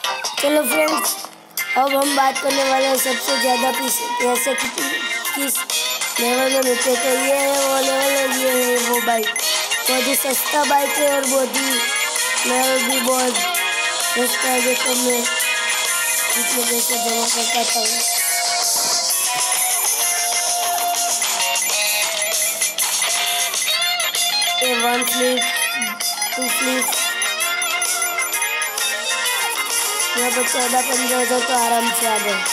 चलो फ्रेंड्स, अब हम बात करने वाले हैं सबसे ज़्यादा पैसे किस लेवल में मिलते। तो ये है वो लेवल और ये है वो बाइक। बहुत ही सस्ता बाइक है और बहुत ही लेवल भी बहुत सस्ता है। देखो मैं इतने पैसे जमा कर पाता हूँ। ये 1 फ्लिप 2 फ्लिप यहाँ पर 14-15 तो आराम से आ गए।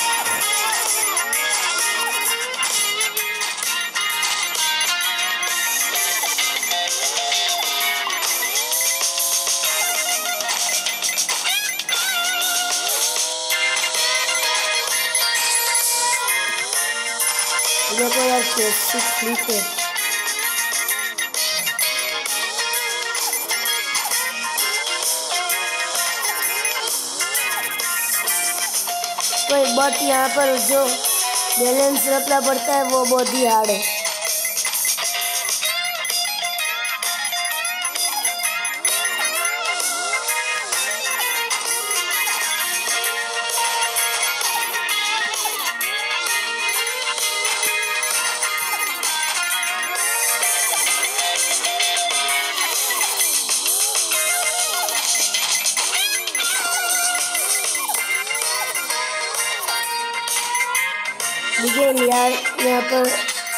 देखो यार कैसी फ्लिप है। बट यहाँ पर जो बैलेंस रखना पड़ता है वो बहुत ही हार्ड है। देखिए यार यहाँ पर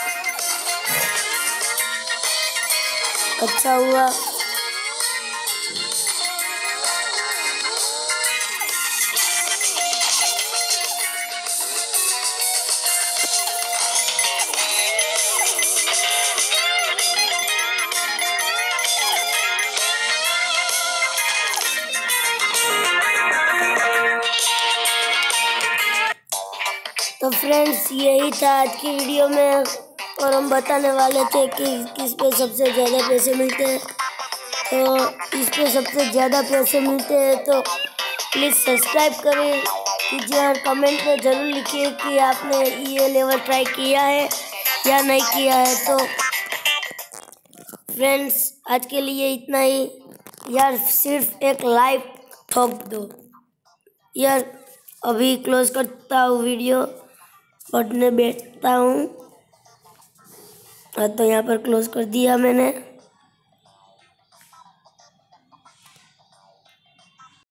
अच्छा हुआ। तो फ्रेंड्स यही था आज की वीडियो में, और हम बताने वाले थे कि किस पे सबसे ज़्यादा पैसे मिलते हैं। तो इस पे सबसे ज़्यादा पैसे मिलते हैं तो प्लीज़ सब्सक्राइब करें कीजिए और कमेंट में ज़रूर लिखिए कि आपने ये लेवल ट्राई किया है या नहीं किया है। तो फ्रेंड्स आज के लिए इतना ही। यार सिर्फ एक लाइक ठोक दो यार। अभी क्लोज करता हूँ वीडियो, पढ़ने बैठता हूँ। तो यहाँ पर क्लोज कर दिया मैंने।